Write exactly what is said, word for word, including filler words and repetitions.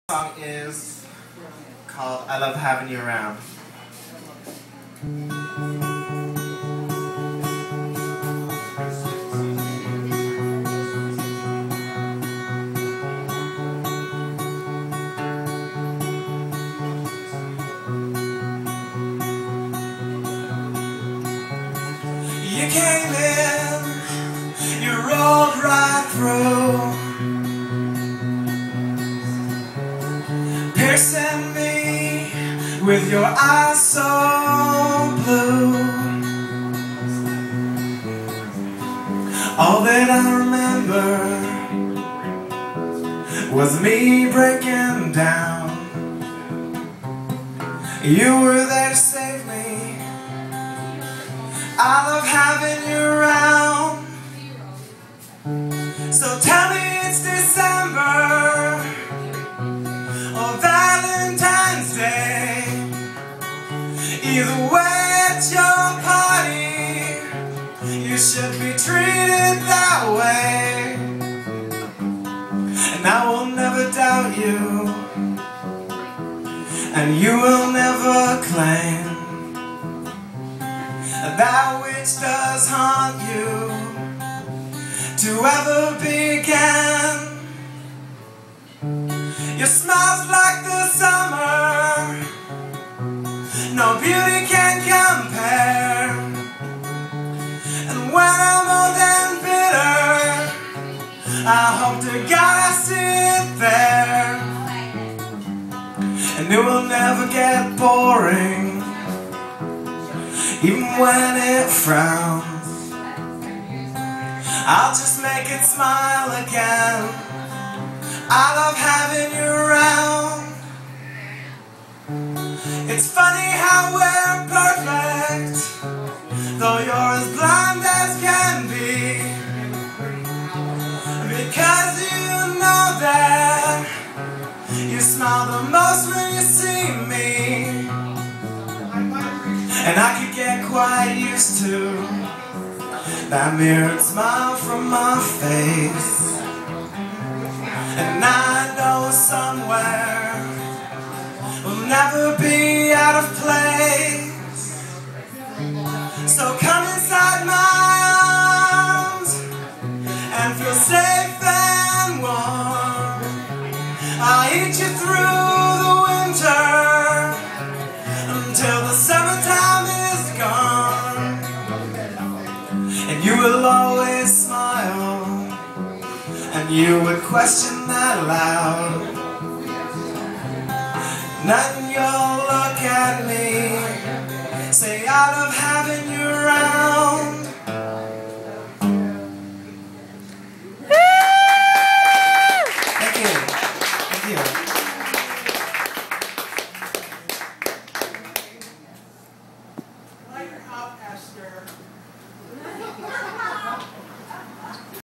Song is called I Love Having You Around. You came in, you rolled right through, piercing me with your eyes so blue. All that I remember was me breaking down. You were there to save me. I love having you around. So tell me it's December or Valentine's Day. Either way, it's your party. You should be treated that way. And I will never doubt you, and you will never claim that which does haunt you to ever begin. Your smile's like the summer, no beauty can compare. And when I'm old and bitter, I hope to God I see it there. And it will never get boring, even when it frowns. I'll just make it smile again. I love having you around. It's funny how we're perfect, though you're as blind as can be, because you know that you smile the most when you see me. And I could get quite used to that mirrored smile from my face. And I know somewhere we'll never be out of place. So come inside my arms and feel safe and warm. I'll eat you through the winter until the summertime is gone. And you will always smile, and you would question that loud. Then you'll look at me, say I love having you around. Thank you. Thank you. Light up, Esther.